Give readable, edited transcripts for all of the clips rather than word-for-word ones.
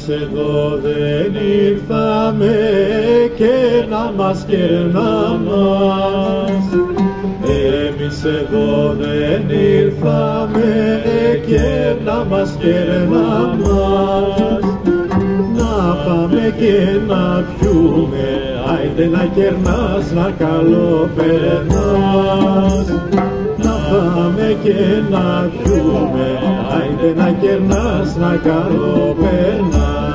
εμείς εδώ δεν ήρθαμε και να μας κερνά μας. Εμείς εδώ δεν ήρθαμε και να μας κερνά μας. Να πάμε και να πιούμε, άιντε να κερνάς, να καλό περνάς. Να πάμε και να πιούμε, άιντε να κερνάς, να καλό περνάς.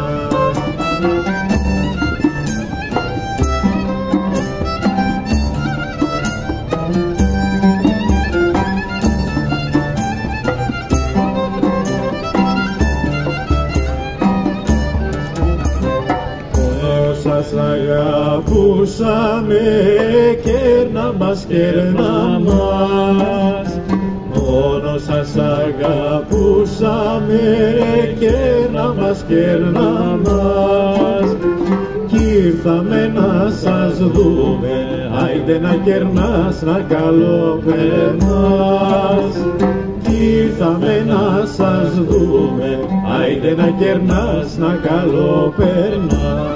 Σας αγαπούσαμε, κέρνα μας, κέρνα μας. Μόνο σας αγαπούσαμε, κέρνα μας, κέρνα μας. Κι ήρθαμε να σας δούμε, άιντε να κερνάς, να καλό περνάς. Κι ήρθαμε να σας δούμε, άιντε να κερνάς, να καλό περνάς.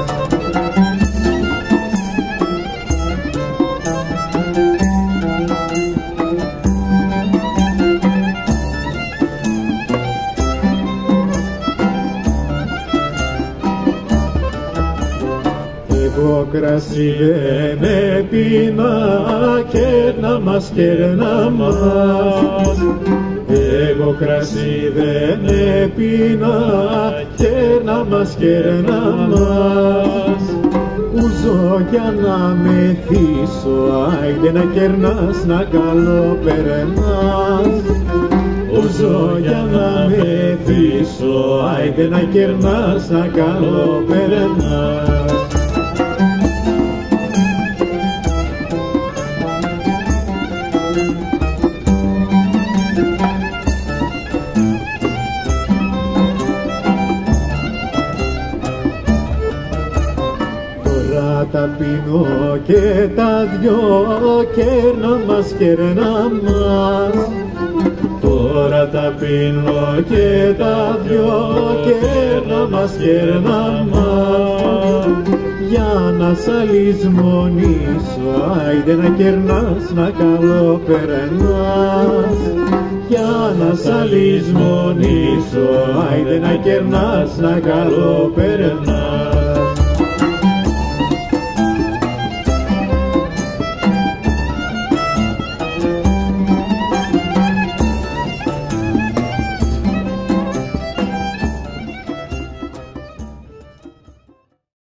Εγώ κρασί δεν έπινα, κέρνα μας, κέρνα μας. Εγώ κρασί δεν έπινα, κέρνα μας, κέρνα μας. Ούζω για να μεθύσω, άιντε να κερνάς, να καλό περνάς. Ούζω για να μεθύσω, άιντε να κερνάς, να καλό περνάς. Τα πίνω και τα δυο, κέρνα μας, κέρνα μας. Τώρα τα πίνω και τα δυο, κέρνα μας, κέρνα μας. Για να σ' αλυσμονήσω, άιντε να κερνάς, να καλό περνάς. Για να σ' αλυσμονήσω, άιντε να κερνάς, να καλό περνάς.